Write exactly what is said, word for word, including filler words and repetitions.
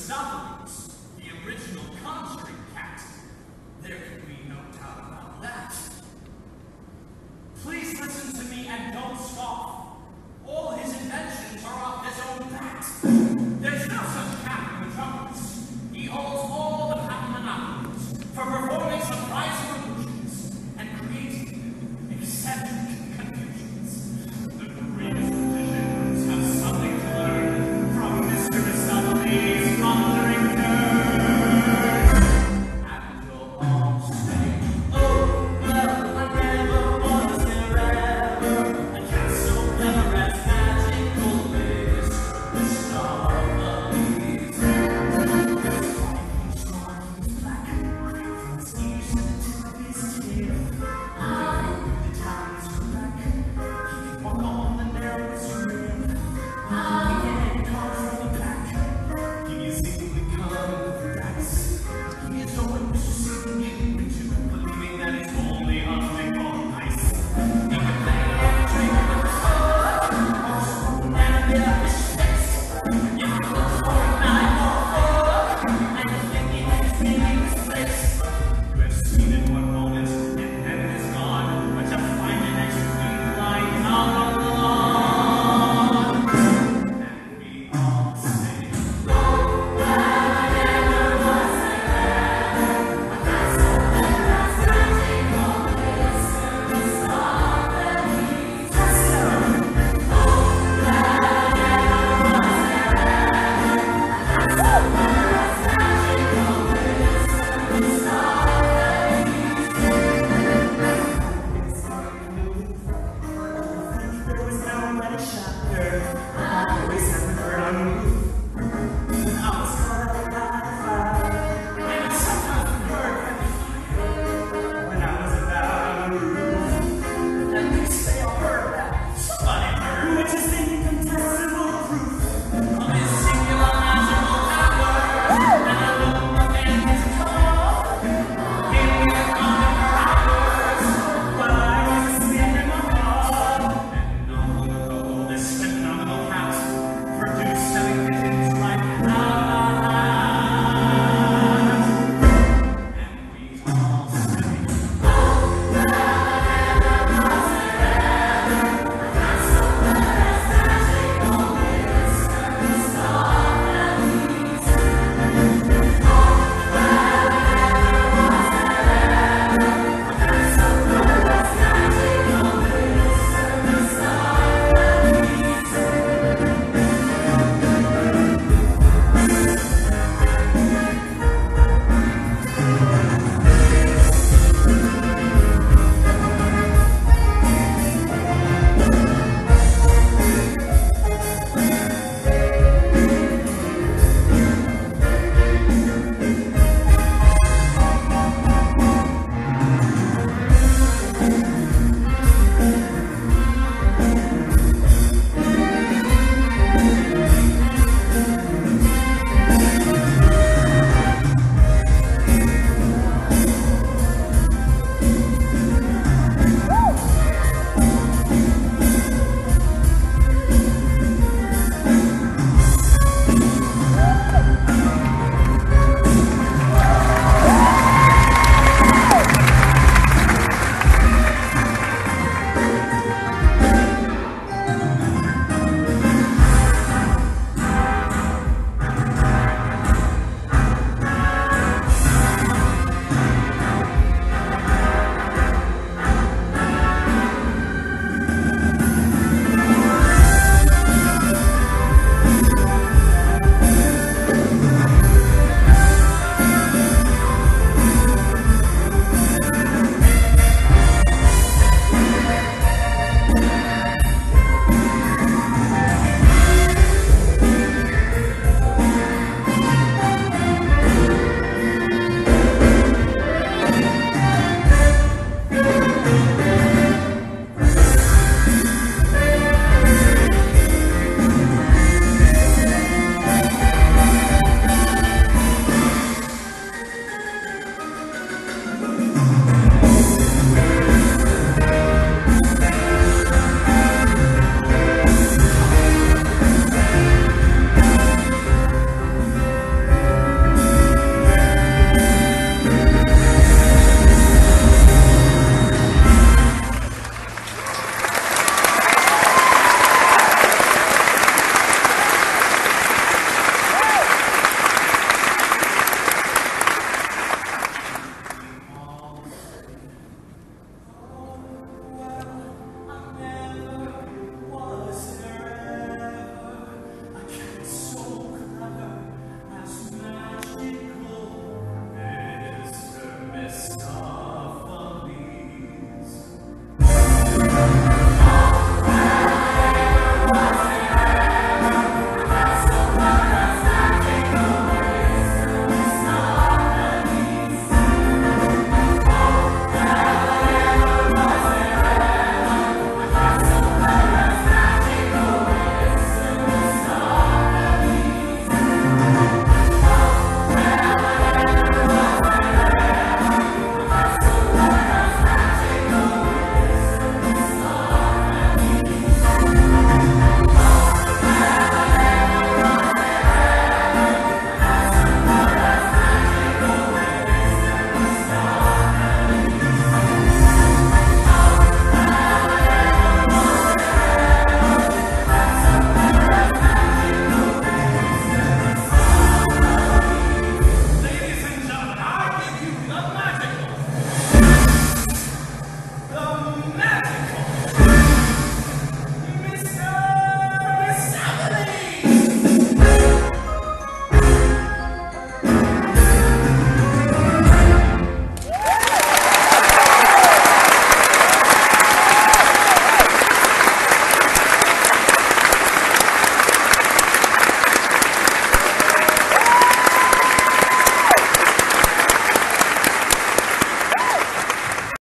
Mephistopheles, the original conjuring cat. There can be no doubt about that. Please listen to me and don't scoff. All his inventions are off his own bat. There's no such cat in the metropolis. He holds all the patent monopolies for performing surprising illusions and creating eccentric confusions. The greatest magicians have something to learn from Mister Mephistopheles' conjuring nerds. And you'll all say, oh, well, I never was there ever a cat so clever as magical Mister Mephistopheles. His white, smart, he's black, great from his ears to the tip of his tail. I, the time is correct. He can walk on the narrowest rail. I can't come from the back. He is easily come with the dice. He is always seeking you into believing that it's only a thing on ice. He can play and drink with the sword, or spoon and a bit of his face. You can look for a night or four, and you think he has been his place. You have seen it one moment, and then it is gone, but you find it next week lying out on the lawn. And we all say,